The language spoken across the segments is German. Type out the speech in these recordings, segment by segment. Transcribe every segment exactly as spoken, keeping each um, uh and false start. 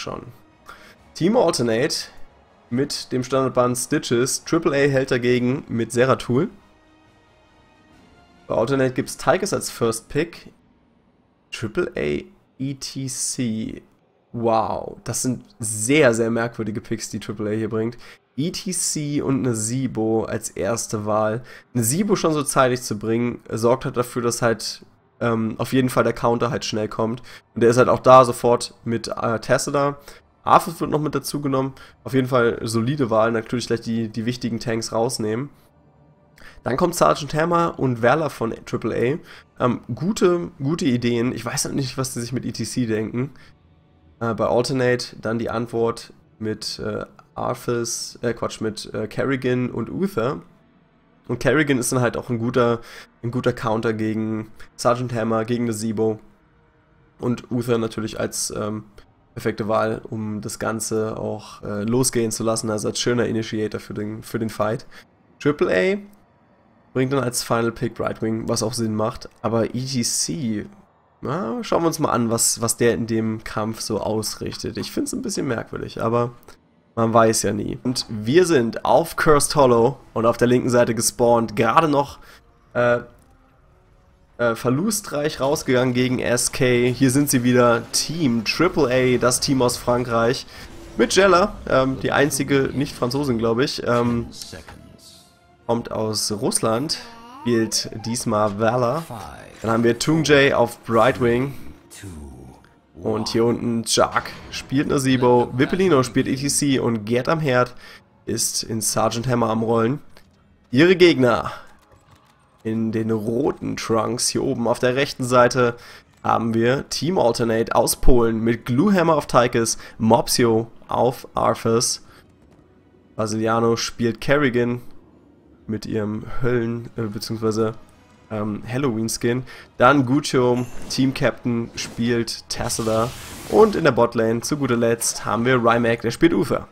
schon. Team Alternate mit dem Standardband Stitches. Triple A hält dagegen mit Zeratul. Bei Alternate gibt es Tychus als First Pick. Triple A E T C. Wow, das sind sehr, sehr merkwürdige Picks, die Triple A hier bringt. E T C und eine Sibo als erste Wahl. Eine Sibo schon so zeitig zu bringen, sorgt halt dafür, dass halt ähm, auf jeden Fall der Counter halt schnell kommt. Und der ist halt auch da sofort mit äh, Tessida. Arthas wird noch mit dazu genommen. Auf jeden Fall solide Wahl. Natürlich gleich die, die wichtigen Tanks rausnehmen. Dann kommt Sergeant Hammer und Werler von Triple A. Ähm, gute, gute Ideen. Ich weiß halt nicht, was die sich mit E T C denken. Äh, bei Alternate dann die Antwort mit äh, Arthas, äh Quatsch, mit äh, Kerrigan und Uther. Und Kerrigan ist dann halt auch ein guter, ein guter Counter gegen Sergeant Hammer, gegen eine Sibo. Und Uther natürlich als ähm, perfekte Wahl, um das Ganze auch äh, losgehen zu lassen, also als schöner Initiator für den, für den Fight. Triple A bringt dann als Final Pick Brightwing, was auch Sinn macht, aber E T C, na, schauen wir uns mal an, was, was der in dem Kampf so ausrichtet. Ich finde es ein bisschen merkwürdig, aber man weiß ja nie. Und wir sind auf Cursed Hollow und auf der linken Seite gespawnt, gerade noch äh, Äh, verlustreich rausgegangen gegen S K. Hier sind sie wieder, Team Triple A, das Team aus Frankreich. Mit Jella, ähm, die einzige Nicht-Franzosin, glaube ich. Ähm, kommt aus Russland, spielt diesmal Valor. Dann haben wir Tungjay auf Brightwing. Und hier unten Jark spielt eine Sibo. Vippelino spielt E T C und Gerd am Herd ist in Sergeant Hammer am Rollen. Ihre Gegner in den roten Trunks hier oben auf der rechten Seite haben wir Team Alternate aus Polen mit Gluehammer auf Tychus, Mopsio auf Arthas. Brasiliano spielt Kerrigan mit ihrem Höllen- äh, bzw. Ähm, Halloween-Skin. Dann Guccio, Team Captain, spielt Tessida. Und in der Botlane zu guter Letzt haben wir Rymac, der spielt Uther.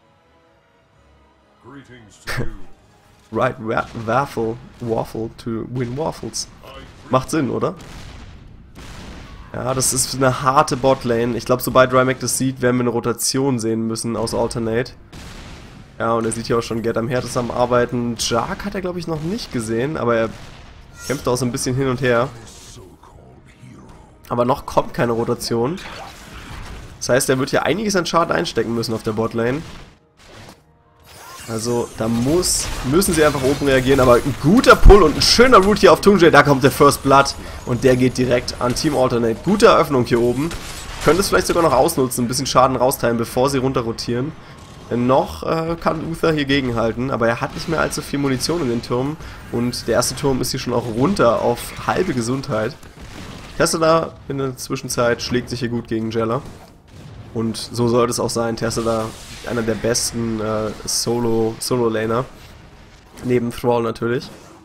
Right, Waffle, Waffle to win Waffles. Macht Sinn, oder? Ja, das ist eine harte Botlane. Ich glaube, sobald Rymac das sieht, werden wir eine Rotation sehen müssen aus Alternate. Ja, und er sieht ja auch schon Gerd am Herd ist am Arbeiten. Jark hat er, glaube ich, noch nicht gesehen, aber er kämpft auch so ein bisschen hin und her. Aber noch kommt keine Rotation. Das heißt, er wird hier einiges an Schaden einstecken müssen auf der Botlane. Also, da muss, müssen sie einfach oben reagieren, aber ein guter Pull und ein schöner Root hier auf Tungjay, da kommt der First Blood und der geht direkt an Team Alternate. Gute Eröffnung hier oben. Könnte es vielleicht sogar noch ausnutzen, ein bisschen Schaden rausteilen, bevor sie runter rotieren. Denn noch äh, kann Uther hier gegenhalten, aber er hat nicht mehr allzu viel Munition in den Turm und der erste Turm ist hier schon auch runter auf halbe Gesundheit. Tessida in der Zwischenzeit schlägt sich hier gut gegen Jella. Und so sollte es auch sein. Tessida, einer der besten äh, Solo, Solo-Laner. Neben Thrall natürlich.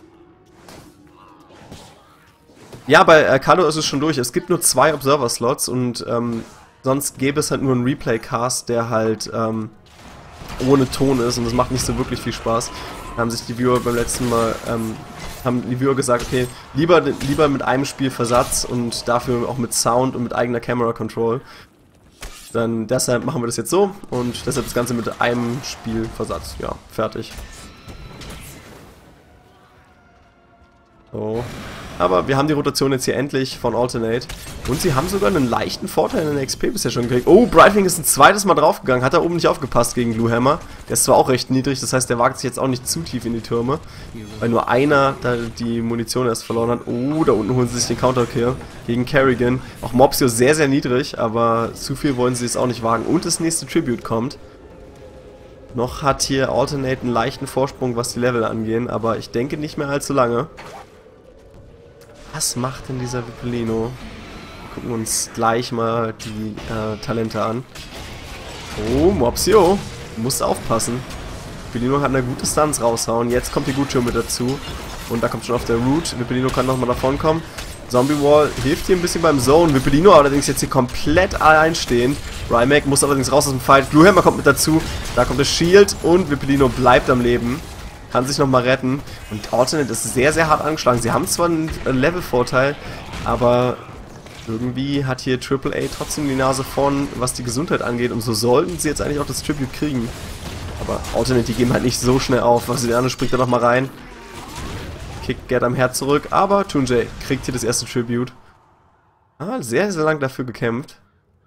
Ja, bei äh, Kado ist es schon durch. Es gibt nur zwei Observer-Slots und ähm, sonst gäbe es halt nur einen Replay-Cast, der halt ähm, ohne Ton ist und das macht nicht so wirklich viel Spaß. Da haben sich die Viewer beim letzten Mal, ähm, haben die Viewer gesagt, okay, lieber, lieber mit einem Spiel Versatz und dafür auch mit Sound und mit eigener Camera Control. Dann deshalb machen wir das jetzt so und deshalb das Ganze mit einem Spielversatz. Ja, fertig. So. Aber wir haben die Rotation jetzt hier endlich von Alternate. Und sie haben sogar einen leichten Vorteil in den X P bisher schon gekriegt. Oh, Brightwing ist ein zweites Mal draufgegangen. Hat da oben nicht aufgepasst gegen Gluehammer. Der ist zwar auch recht niedrig, das heißt, der wagt sich jetzt auch nicht zu tief in die Türme. Weil nur einer da die Munition erst verloren hat. Oh, da unten holen sie sich den Counter-Kill gegen Kerrigan. Auch Mopsio sehr, sehr niedrig, aber zu viel wollen sie es auch nicht wagen. Und das nächste Tribute kommt. Noch hat hier Alternate einen leichten Vorsprung, was die Level angehen, aber ich denke nicht mehr allzu lange. Was macht denn dieser Vippelino? Gucken wir uns gleich mal die äh, Talente an. Oh, Mopsio. Du musst aufpassen. Vippelino kann eine gute Stunts raushauen. Jetzt kommt die Guccio mit dazu. Und da kommt schon auf der Root. Vippelino kann nochmal davon kommen. Zombie Wall hilft hier ein bisschen beim Zone. Vippelino allerdings jetzt hier komplett allein stehen. Rymac muss allerdings raus aus dem Fight. Gluehammer kommt mit dazu. Da kommt das Shield und Vippelino bleibt am Leben. Kann sich nochmal retten. Und Alternate ist sehr, sehr hart angeschlagen. Sie haben zwar einen Level-Vorteil, aber Irgendwie hat hier Triple A trotzdem die Nase vorn, was die Gesundheit angeht. Und so sollten sie jetzt eigentlich auch das Tribute kriegen. Aber Alternate, die geben halt nicht so schnell auf. Vasiliano springt da nochmal rein. Kickt Gerd am Herd zurück. Aber Tunjay kriegt hier das erste Tribute. Ah, sehr, sehr lang dafür gekämpft.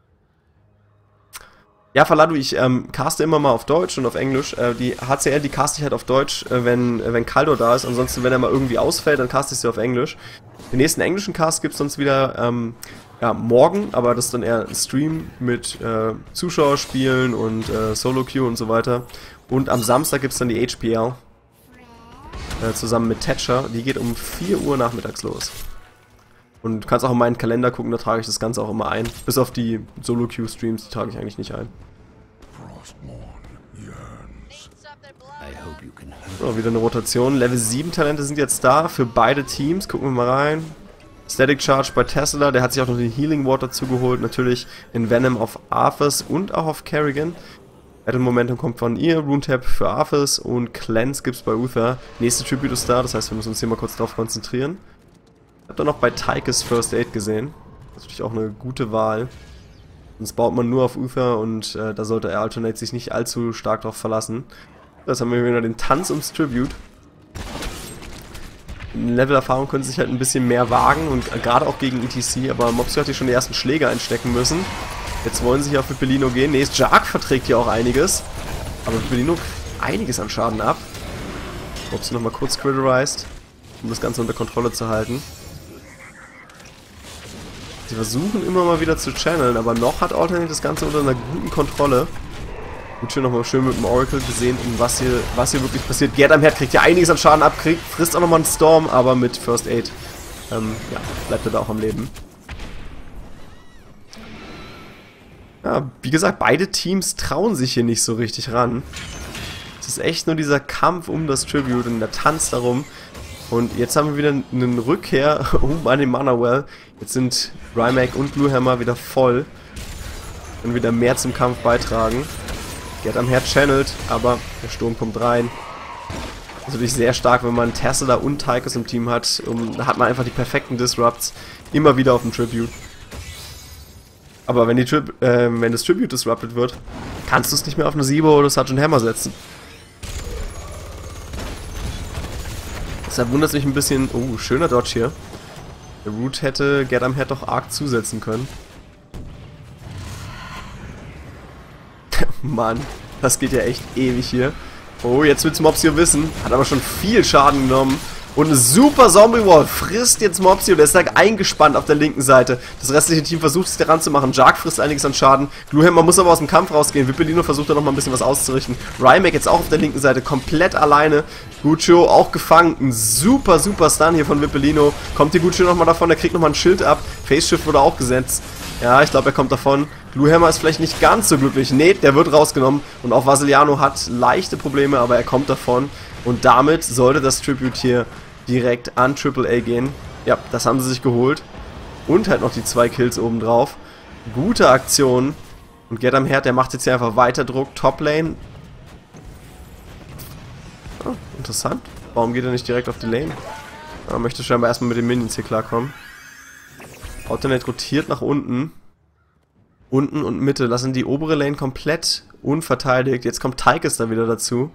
Ja, Faladu, ich ähm, caste immer mal auf Deutsch und auf Englisch. Äh, die H C L, die caste ich halt auf Deutsch, äh, wenn, äh, wenn Kaldor da ist. Ansonsten, wenn er mal irgendwie ausfällt, dann caste ich sie auf Englisch. Den nächsten englischen Cast gibt es sonst wieder ähm, ja, morgen, aber das ist dann eher ein Stream mit äh, Zuschauerspielen und äh, Solo-Queue und so weiter. Und am Samstag gibt es dann die H P L äh, zusammen mit Thatcher. Die geht um vier Uhr nachmittags los. Und du kannst auch in meinen Kalender gucken, da trage ich das Ganze auch immer ein. Bis auf die Solo-Queue-Streams, die trage ich eigentlich nicht ein. So, wieder eine Rotation. Level sieben Talente sind jetzt da für beide Teams. Gucken wir mal rein. Static Charge bei Tesla, der hat sich auch noch den Healing Water zugeholt. Natürlich in Venom auf Arthas und auch auf Kerrigan. Battle Momentum kommt von ihr, Rune Tap für Arthas und Cleanse gibt's bei Uther. Nächste Tribute ist da, das heißt, wir müssen uns hier mal kurz drauf konzentrieren. Ich habe da noch bei Tychus First Aid gesehen. Das ist natürlich auch eine gute Wahl. Sonst baut man nur auf Uther und äh, da sollte er Alternate sich nicht allzu stark drauf verlassen. Jetzt haben wir wieder den Tanz ums Tribute. In Level-Erfahrung können sie sich halt ein bisschen mehr wagen und äh, gerade auch gegen E T C, aber Mopsio hat hier schon die ersten Schläge einstecken müssen. Jetzt wollen sie hier auf Vippellino gehen. Nee, Jark verträgt hier auch einiges. Aber Vippellino kriegt einiges an Schaden ab. Mopsio nochmal kurz critterized, um das Ganze unter Kontrolle zu halten. Sie versuchen immer mal wieder zu channeln, aber noch hat Alternate das Ganze unter einer guten Kontrolle. Gut, schön nochmal schön mit dem Oracle gesehen, was hier, was hier wirklich passiert. Gerd am Herd kriegt ja einiges an Schaden ab, kriegt, frisst auch nochmal einen Storm, aber mit First Aid ähm, ja, bleibt er da auch am Leben. Ja, wie gesagt, beide Teams trauen sich hier nicht so richtig ran. Es ist echt nur dieser Kampf um das Tribute und der Tanz darum. Und jetzt haben wir wieder eine Rückkehr um an den Mana Well. Jetzt sind Rymac und Bluehammer wieder voll. Können wieder mehr zum Kampf beitragen. Gerd am Herd channelt, aber der Sturm kommt rein. Das ist natürlich sehr stark, wenn man Tesla und Tychus im Team hat. Um, da hat man einfach die perfekten Disrupts immer wieder auf dem Tribute. Aber wenn, die Tri äh, wenn das Tribute disrupted wird, kannst du es nicht mehr auf eine Sibo oder Sergeant Hammer setzen. Deshalb wundert es mich ein bisschen. Oh, schöner Dodge hier. Der Root hätte Gerd am Herd doch arg zusetzen können. Mann, das geht ja echt ewig hier. Oh, jetzt will's Mopsio wissen. Hat aber schon viel Schaden genommen. Und eine super Zombie-Wall frisst jetzt Mopsio. Der ist da eingespannt auf der linken Seite. Das restliche Team versucht es daran zu machen. Jark frisst einiges an Schaden. Gluehammer muss aber aus dem Kampf rausgehen. Vippellino versucht da nochmal ein bisschen was auszurichten. Rymac jetzt auch auf der linken Seite komplett alleine. Guccio auch gefangen. Ein super, super Stun hier von Vippellino. Kommt die Guccio nochmal davon. Der kriegt nochmal ein Schild ab. Faceshift wurde auch gesetzt. Ja, ich glaube, er kommt davon. Gluehammer ist vielleicht nicht ganz so glücklich. Nee, der wird rausgenommen. Und auch Vasiliano hat leichte Probleme, aber er kommt davon. Und damit sollte das Tribute hier direkt an Triple A gehen. Ja, das haben sie sich geholt. Und halt noch die zwei Kills obendrauf. Gute Aktion. Und Gerd am Herd, der macht jetzt hier einfach weiter Druck. Top-Lane. Oh, interessant. Warum geht er nicht direkt auf die Lane? Er möchte scheinbar erstmal mit den Minions hier klarkommen. Alternate rotiert nach unten. Unten und Mitte lassen die obere Lane komplett unverteidigt. Jetzt kommt Tychus da wieder dazu.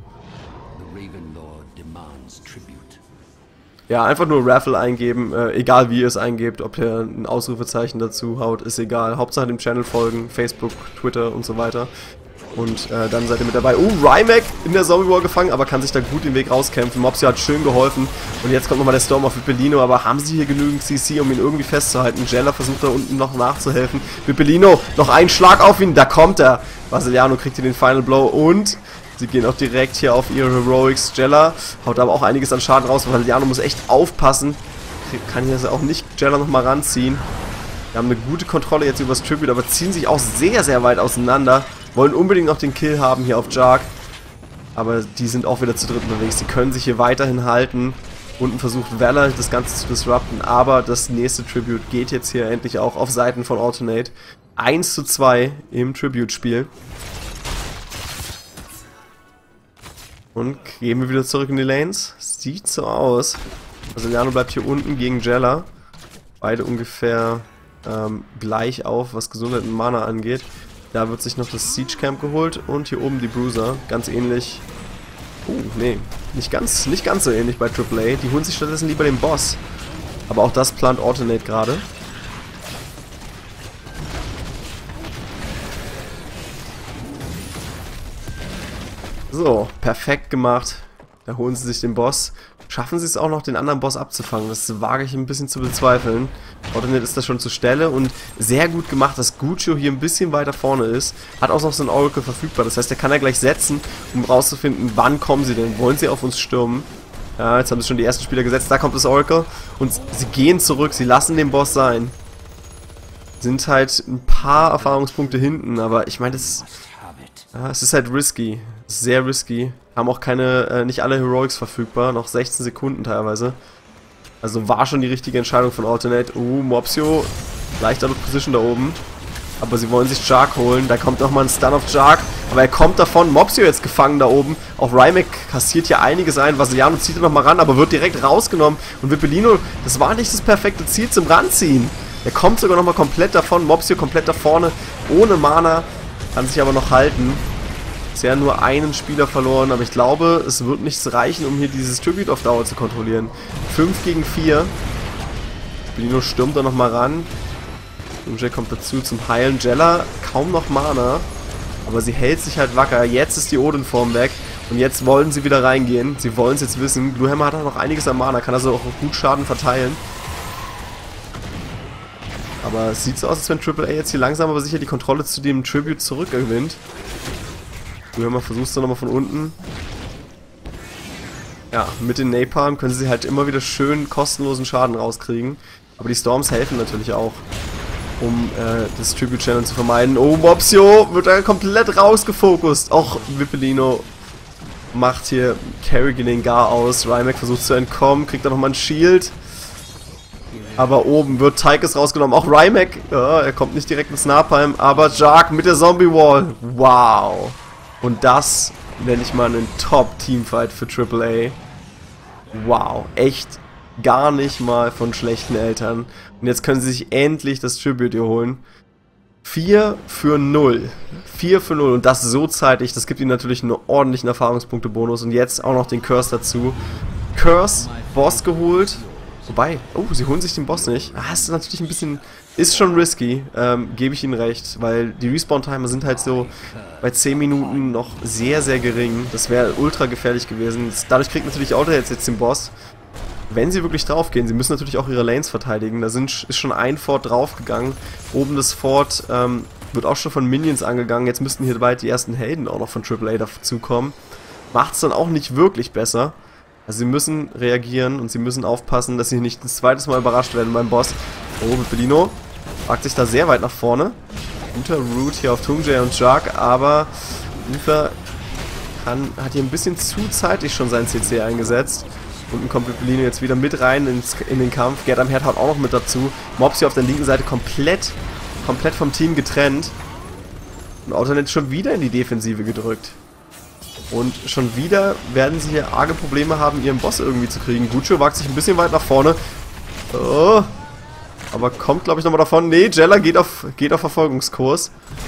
Ja, einfach nur Raffle eingeben, äh, egal wie ihr es eingebt, ob ihr ein Ausrufezeichen dazu haut, ist egal. Hauptsache dem Channel folgen, Facebook, Twitter und so weiter. Und äh, dann seid ihr mit dabei. Oh, Rymac in der Zombie-Wall gefangen, aber kann sich da gut den Weg rauskämpfen. Mopsio hat schön geholfen. Und jetzt kommt nochmal der Storm auf Vippellino, aber haben sie hier genügend C C, um ihn irgendwie festzuhalten? Jella versucht da unten noch nachzuhelfen. Vippellino, noch ein Schlag auf ihn, da kommt er. Vasiliano kriegt hier den Final Blow und sie gehen auch direkt hier auf ihre Heroics. Jella haut aber auch einiges an Schaden raus. Vasiliano muss echt aufpassen. Kann hier auch nicht Jella nochmal ranziehen. Wir haben eine gute Kontrolle jetzt über das Tribute, aber ziehen sich auch sehr, sehr weit auseinander. Wollen unbedingt noch den Kill haben hier auf Jark. Aber die sind auch wieder zu dritt unterwegs. Die können sich hier weiterhin halten. Unten versucht Valor das Ganze zu disrupten. Aber das nächste Tribute geht jetzt hier endlich auch auf Seiten von Alternate. eins zu zwei im Tribute-Spiel. Und gehen wir wieder zurück in die Lanes. Sieht so aus. Vasiliano bleibt hier unten gegen Jella. Beide ungefähr ähm, gleich auf, was Gesundheit und Mana angeht. Da wird sich noch das Siege Camp geholt und hier oben die Bruiser. Ganz ähnlich. Oh, nee. Nicht ganz, nicht ganz so ähnlich bei Triple A. Die holen sich stattdessen lieber den Boss. Aber auch das plant Alternate gerade. So, perfekt gemacht. Da holen sie sich den Boss. Schaffen sie es auch noch, den anderen Boss abzufangen? Das wage ich ein bisschen zu bezweifeln. Alternate ist da schon zur Stelle und sehr gut gemacht, dass Guccio hier ein bisschen weiter vorne ist. Hat auch noch so ein Oracle verfügbar. Das heißt, der kann ja gleich setzen, um rauszufinden, wann kommen sie denn? Wollen sie auf uns stürmen? Ja, jetzt haben sie schon die ersten Spieler gesetzt. Da kommt das Oracle. Und sie gehen zurück. Sie lassen den Boss sein. Sind halt ein paar Erfahrungspunkte hinten. Aber ich meine, das... Ja, es ist halt risky. Sehr risky. Haben auch keine, äh, nicht alle Heroics verfügbar. Noch sechzehn Sekunden teilweise. Also war schon die richtige Entscheidung von Alternate. Uh, Mopsio. Leicht out of position da oben. Aber sie wollen sich Jark holen. Da kommt nochmal ein Stun auf Jark. Aber er kommt davon. Mopsio jetzt gefangen da oben. Auch Rymek kassiert hier einiges ein. Vasiliano zieht er nochmal ran, aber wird direkt rausgenommen. Und Vippellino, das war nicht das perfekte Ziel zum Ranziehen. Er kommt sogar nochmal komplett davon. Mopsio komplett da vorne. Ohne Mana. Kann sich aber noch halten. Bisher nur einen Spieler verloren, aber ich glaube, es wird nichts reichen, um hier dieses Tribute auf Dauer zu kontrollieren. fünf gegen vier. Vippellino stürmt da nochmal ran. Doomjay kommt dazu zum Heilen. Jella kaum noch Mana, aber sie hält sich halt wacker. Jetzt ist die Odin-Form weg und jetzt wollen sie wieder reingehen. Sie wollen es jetzt wissen. Gluehammer hat auch noch einiges an Mana, kann also auch gut Schaden verteilen. Aber es sieht so aus, als wenn Triple A jetzt hier langsam aber sicher die Kontrolle zu dem Tribute zurückgewinnt. Gluehammer versucht es dann nochmal von unten. Ja, mit den Napalm können sie halt immer wieder schön kostenlosen Schaden rauskriegen. Aber die Storms helfen natürlich auch, um äh, das Tribute Channel zu vermeiden. Oh, Mopsio wird da komplett rausgefokust. Auch Vippellino macht hier Kerrigan den Gar aus. Rymek versucht zu entkommen, kriegt da nochmal ein Shield. Aber oben wird Tychus rausgenommen. Auch Rymek, ja, er kommt nicht direkt ins Napalm, aber Jark mit der Zombie Wall. Wow. Und das nenne ich mal einen Top-Teamfight für Triple A. Wow, echt gar nicht mal von schlechten Eltern. Und jetzt können sie sich endlich das Tribute hier holen. vier für null. vier für null und das so zeitig. Das gibt ihnen natürlich einen ordentlichen Erfahrungspunkte-Bonus. Und jetzt auch noch den Curse dazu. Curse, Boss geholt. Wobei, oh, sie holen sich den Boss nicht. Ah, ist natürlich ein bisschen, ist schon risky, ähm, gebe ich ihnen recht, weil die Respawn-Timer sind halt so bei zehn Minuten noch sehr, sehr gering. Das wäre ultra gefährlich gewesen. Dadurch kriegt natürlich Auto jetzt, jetzt den Boss. Wenn sie wirklich draufgehen, sie müssen natürlich auch ihre Lanes verteidigen. Da sind, ist schon ein Fort draufgegangen. Oben das Fort ähm, wird auch schon von Minions angegangen. Jetzt müssten hier bald die ersten Helden auch noch von Triple A dazukommen. Macht es dann auch nicht wirklich besser. Also sie müssen reagieren und sie müssen aufpassen, dass sie nicht ein zweites Mal überrascht werden beim Boss. Oh, Vippellino wagt sich da sehr weit nach vorne. Guter Root hier auf Doomjay und Jark, aber Luther kann, hat hier ein bisschen zu zeitig schon sein C C eingesetzt. Unten kommt Vippellino jetzt wieder mit rein ins, in den Kampf. Gerd am Herd haut auch noch mit dazu. Mobs hier auf der linken Seite komplett, komplett vom Team getrennt. Und Alternate schon wieder in die Defensive gedrückt. Und schon wieder werden sie hier arge Probleme haben, ihren Boss irgendwie zu kriegen. Guccio wagt sich ein bisschen weit nach vorne. Oh. Aber kommt, glaube ich, nochmal davon. Nee, Jella geht auf, geht auf Verfolgungskurs.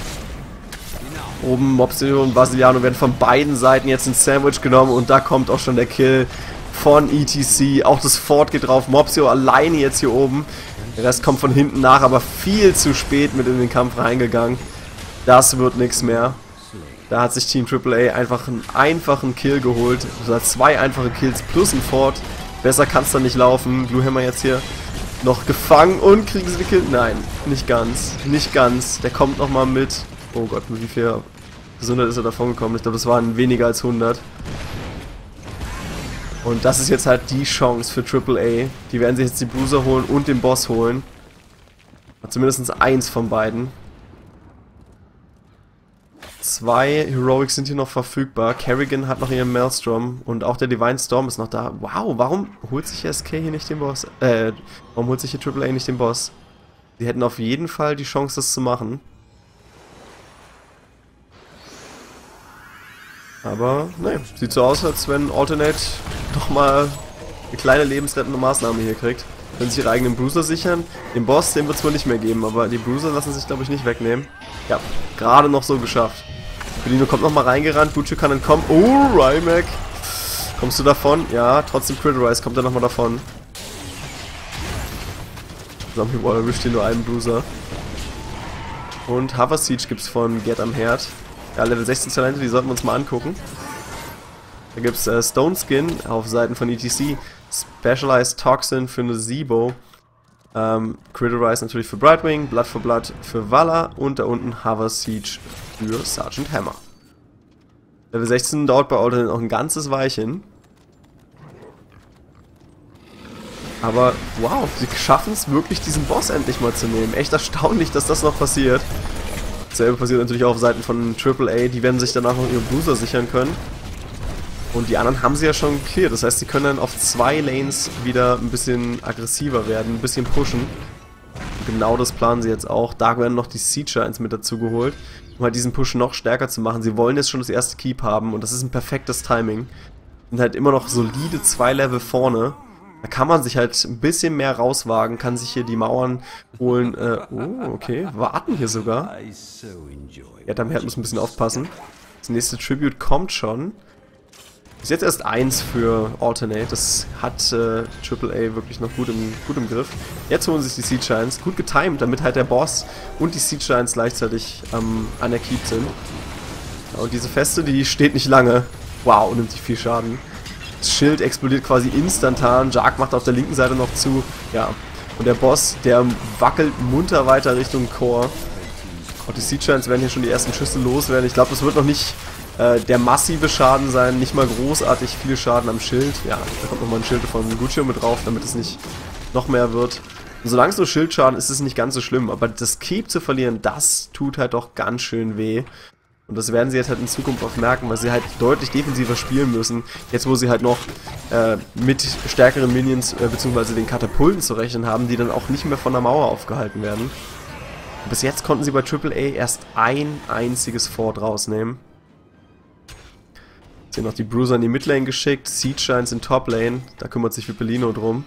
Oben Mopsio und Vasiliano werden von beiden Seiten jetzt ins Sandwich genommen. Und da kommt auch schon der Kill von E T C. Auch das Fort geht drauf. Mopsio alleine jetzt hier oben. Der Rest kommt von hinten nach, aber viel zu spät mit in den Kampf reingegangen. Das wird nichts mehr. Da hat sich Team Triple A einfach einen einfachen Kill geholt. Also zwei einfache Kills plus ein Fort. Besser kann es dann nicht laufen. Gluehammer jetzt hier noch gefangen und kriegen sie den Kill? Nein, nicht ganz. Nicht ganz. Der kommt nochmal mit. Oh Gott, mit wie viel Gesundheit ist er davon gekommen? Ich glaube, das waren weniger als hundert. Und das ist jetzt halt die Chance für Triple A. Die werden sich jetzt die Bruiser holen und den Boss holen. Zumindest eins von beiden. Zwei Heroics sind hier noch verfügbar. Kerrigan hat noch ihren Maelstrom und auch der Divine Storm ist noch da. Wow, warum holt sich S K hier nicht den Boss? Äh, warum holt sich hier Triple A nicht den Boss? Sie hätten auf jeden Fall die Chance, das zu machen. Aber, ne, sieht so aus, als wenn Alternate doch mal eine kleine lebensrettende Maßnahme hier kriegt. Können sich ihre eigenen Bruiser sichern. Den Boss, den wird es wohl nicht mehr geben, aber die Bruiser lassen sich, glaube ich, nicht wegnehmen. Ja, gerade noch so geschafft. Belino kommt nochmal reingerannt, Guccio kann entkommen. Oh, Rymek. Kommst du davon? Ja, trotzdem Crit Rise kommt er nochmal davon. Zombie Wall erwischt hier nur einen Bruiser. Und Hover Siege gibt es von Gerd am Herd. Ja, Level sechzehn Talente, die sollten wir uns mal angucken. Da gibt es äh, Stone Skin auf Seiten von E T C. Specialized Toxin für eine Zebo. Ähm, Crit Rise natürlich für Brightwing. Blood for Blood für Vala. Und da unten Hover Siege für Sergeant Hammer. Level sechzehn dauert bei Alternate noch ein ganzes Weilchen. Aber wow, sie schaffen es wirklich, diesen Boss endlich mal zu nehmen. Echt erstaunlich, dass das noch passiert. Dasselbe passiert natürlich auch auf Seiten von Triple A. Die werden sich danach noch ihre Bruiser sichern können. Und die anderen haben sie ja schon geklärt. Das heißt, sie können dann auf zwei Lanes wieder ein bisschen aggressiver werden, ein bisschen pushen. Und genau das planen sie jetzt auch. Da werden noch die Siege Giants mit dazu geholt, um halt diesen Push noch stärker zu machen. Sie wollen jetzt schon das erste Keep haben und das ist ein perfektes Timing. Sind halt immer noch solide zwei Level vorne. Da kann man sich halt ein bisschen mehr rauswagen, kann sich hier die Mauern holen. Äh, oh, okay, warten hier sogar. Ja, damit muss man ein bisschen aufpassen. Das nächste Tribute kommt schon. Ist jetzt erst eins für Alternate. Das hat äh, Triple A wirklich noch gut im, gut im Griff. Jetzt holen sich die Siege Giants. Gut getimed, damit halt der Boss und die Siege Giants gleichzeitig ähm, an der Keep sind. Ja, und diese Feste, die steht nicht lange. Wow, nimmt sich viel Schaden. Das Schild explodiert quasi instantan. Jark macht auf der linken Seite noch zu. Ja, und der Boss, der wackelt munter weiter Richtung Core. Auch die Siege Giants werden hier schon die ersten Schüsse loswerden. Ich glaube, das wird noch nicht äh, der massive Schaden sein. Nicht mal großartig viel Schaden am Schild. Ja, da kommt nochmal ein Schild von Guccio mit drauf, damit es nicht noch mehr wird. Und solange es nur Schildschaden ist, ist es nicht ganz so schlimm. Aber das Keep zu verlieren, das tut halt doch ganz schön weh. Und das werden sie jetzt halt in Zukunft auch merken, weil sie halt deutlich defensiver spielen müssen. Jetzt, wo sie halt noch äh, mit stärkeren Minions äh, bzw. den Katapulten zu rechnen haben, die dann auch nicht mehr von der Mauer aufgehalten werden. Und bis jetzt konnten sie bei Triple A erst ein einziges Fort rausnehmen. Jetzt hier noch die Bruiser in die Midlane geschickt, Siege Giants in Toplane, da kümmert sich Vippellino drum.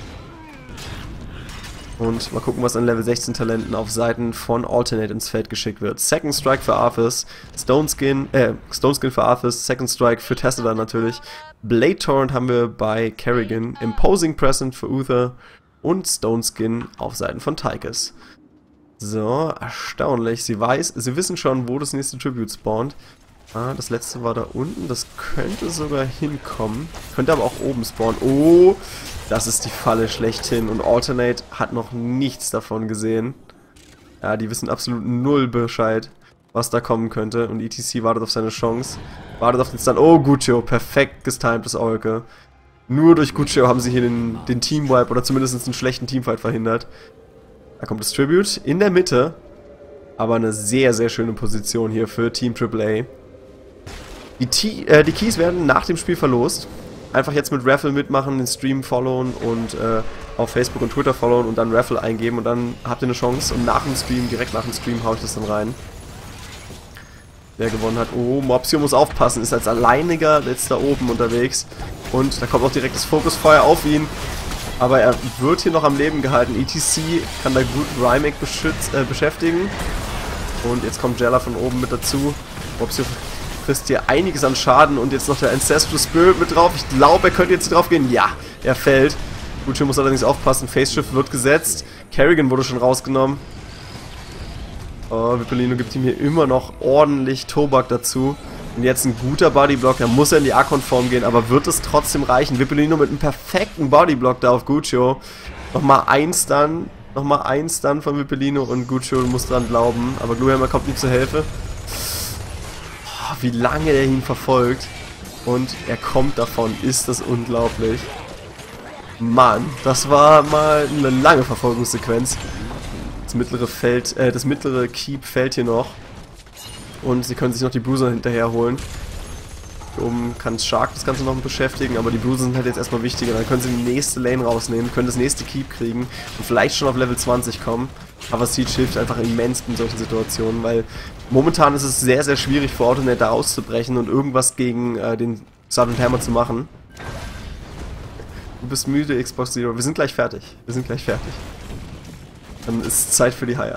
Und mal gucken, was an Level sechzehn Talenten auf Seiten von Alternate ins Feld geschickt wird. Second Strike für Arthas, Stone Skin, äh, Stone Skin für Arthas, Second Strike für Tesla natürlich. Blade Torrent haben wir bei Kerrigan, Imposing Present für Uther und Stone Skin auf Seiten von Tychus. So, erstaunlich. Sie weiß, sie wissen schon, wo das nächste Tribute spawnt. Ah, das letzte war da unten. Das könnte sogar hinkommen. Könnte aber auch oben spawnen. Oh, das ist die Falle schlechthin. Und Alternate hat noch nichts davon gesehen. Ja, die wissen absolut null Bescheid, was da kommen könnte. Und E T C wartet auf seine Chance. Wartet auf den Stun. Oh, Guccio. Perfekt gestimtes Oracle. Nur durch Guccio haben sie hier den, den Team-Wipe oder zumindest einen schlechten Teamfight verhindert. Da kommt das Tribute in der Mitte. Aber eine sehr, sehr schöne Position hier für Team Triple A. Die, T äh, die Keys werden nach dem Spiel verlost. Einfach jetzt mit Raffle mitmachen, den Stream followen und äh, auf Facebook und Twitter followen und dann Raffle eingeben und dann habt ihr eine Chance. Und nach dem Stream, direkt nach dem Stream, haue ich das dann rein. Wer gewonnen hat. Oh, Mopsio muss aufpassen, ist als Alleiniger jetzt da oben unterwegs. Und da kommt auch direkt das Fokusfeuer auf ihn. Aber er wird hier noch am Leben gehalten. E T C kann da gut Rymek äh, beschäftigen. Und jetzt kommt Jella von oben mit dazu. Mopsio frisst hier einiges an Schaden und jetzt noch der Ancestral Spirit mit drauf. Ich glaube, er könnte jetzt hier drauf gehen. Ja, er fällt. Guccio muss allerdings aufpassen. Face Shift wird gesetzt. Kerrigan wurde schon rausgenommen. Oh, Vippellino gibt ihm hier immer noch ordentlich Tobak dazu. Und jetzt ein guter Bodyblock. Da muss er in die A-Konform gehen, aber wird es trotzdem reichen? Vippellino mit einem perfekten Bodyblock da auf Guccio. Nochmal eins dann. Nochmal eins dann von Vippellino und Guccio muss dran glauben. Aber Gluehammer kommt ihm zur Hilfe. Wie lange er ihn verfolgt und er kommt davon, ist das unglaublich. Mann, das war mal eine lange Verfolgungssequenz. Das mittlere Feld, äh, das mittlere Keep fällt hier noch und sie können sich noch die Bruiser hinterher holen. Hier oben kann Shark das Ganze noch beschäftigen, aber die Bruiser sind halt jetzt erstmal wichtiger. Dann können sie die nächste Lane rausnehmen, können das nächste Keep kriegen und vielleicht schon auf Level zwanzig kommen. Aber Siege hilft einfach immens in solchen Situationen, weil momentan ist es sehr, sehr schwierig für Alternate da auszubrechen und irgendwas gegen äh, den Sergeant Hammer zu machen. Du bist müde, Xbox Zero. Wir sind gleich fertig. Wir sind gleich fertig. Dann ist Zeit für die Haier.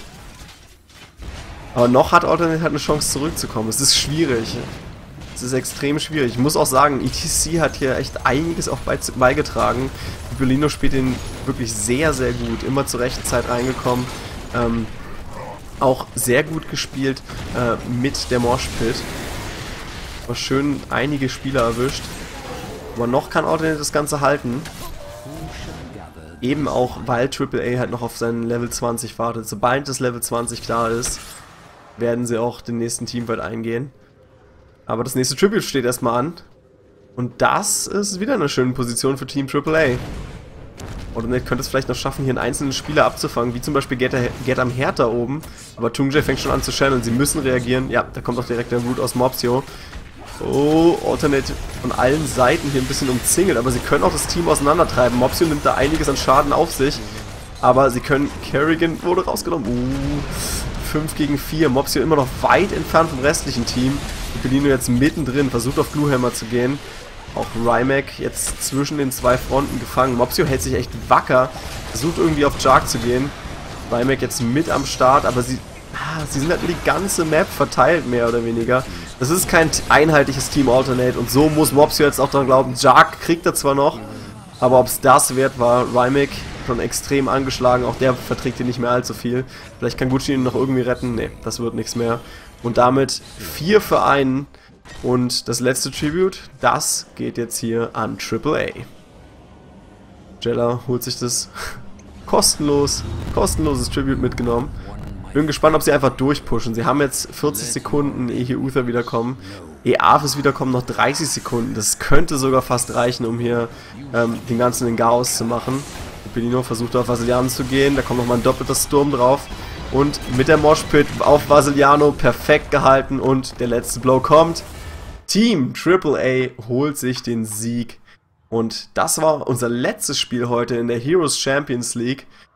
Aber noch hat Alternate halt eine Chance zurückzukommen. Es ist schwierig. Es ist extrem schwierig. Ich muss auch sagen, E T C hat hier echt einiges auch beigetragen. Berlino spielt ihn wirklich sehr, sehr gut. Immer zur rechten Zeit reingekommen. Ähm, auch sehr gut gespielt äh, mit der Moshpit. War schön einige Spieler erwischt. Aber noch kann Alternate das Ganze halten. Eben auch, weil Triple A halt noch auf seinen Level zwanzig wartet. Sobald das Level zwanzig klar ist, werden sie auch den nächsten Teamfight eingehen. Aber das nächste Tribute steht erstmal an. Und das ist wieder eine schöne Position für Team Triple A. Alternate könnte es vielleicht noch schaffen, hier einen einzelnen Spieler abzufangen, wie zum Beispiel Get, Get am Hertha oben. Aber Tungjae fängt schon an zu channeln, sie müssen reagieren. Ja, da kommt auch direkt der Root aus Mopsio. Oh, Alternate von allen Seiten hier ein bisschen umzingelt, aber sie können auch das Team auseinandertreiben. Mopsio nimmt da einiges an Schaden auf sich. Aber sie können... Kerrigan wurde rausgenommen. Uh, fünf gegen vier. Mopsio immer noch weit entfernt vom restlichen Team. Berlino jetzt mittendrin, versucht auf Gluehammer zu gehen. Auch Rymek jetzt zwischen den zwei Fronten gefangen. Mopsio hält sich echt wacker, versucht irgendwie auf Jark zu gehen. Rymek jetzt mit am Start, aber sie, ah, sie sind halt die ganze Map verteilt, mehr oder weniger. Das ist kein einheitliches Team Alternate und so muss Mopsio jetzt auch dran glauben. Jark kriegt er zwar noch, aber ob es das wert war, Rymek schon extrem angeschlagen, auch der verträgt hier nicht mehr allzu viel. Vielleicht kann Gucci ihn noch irgendwie retten, ne, das wird nichts mehr. Und damit vier für einen. Und das letzte Tribute, das geht jetzt hier an Triple A. Jella holt sich das kostenlos, kostenloses Tribute mitgenommen. Bin gespannt, ob sie einfach durchpushen. Sie haben jetzt vierzig Sekunden, ehe hier Uther wiederkommen. Ehe Arthas wiederkommen, noch dreißig Sekunden. Das könnte sogar fast reichen, um hier ähm, den ganzen in Chaos zu machen. Berlino versucht auf Vasiliano zu gehen, da kommt nochmal ein doppelter Sturm drauf. Und mit der Moshpit auf Vasiliano perfekt gehalten und der letzte Blow kommt. Team Triple A holt sich den Sieg. Und das war unser letztes Spiel heute in der Heroes Champions League.